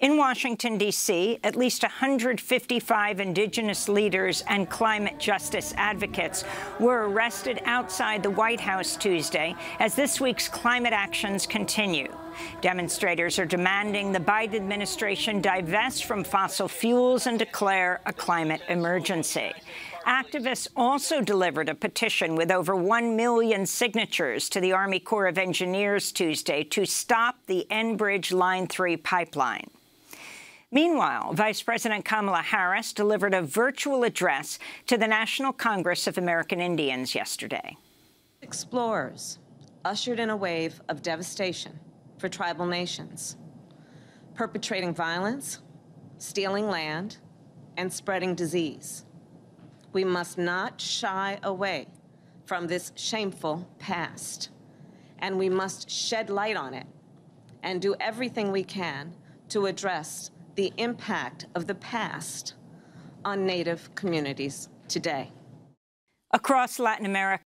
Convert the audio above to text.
In Washington, D.C., at least 155 indigenous leaders and climate justice advocates were arrested outside the White House Tuesday as this week's climate actions continue. Demonstrators are demanding the Biden administration divest from fossil fuels and declare a climate emergency. Activists also delivered a petition with over 1 million signatures to the Army Corps of Engineers Tuesday to stop the Enbridge Line 3 pipeline. Meanwhile, Vice President Kamala Harris delivered a virtual address to the National Congress of American Indians yesterday. Explorers ushered in a wave of devastation for tribal nations, perpetrating violence, stealing land, and spreading disease. We must not shy away from this shameful past, and we must shed light on it and do everything we can to address the impact of the past on Native communities today. Across Latin America,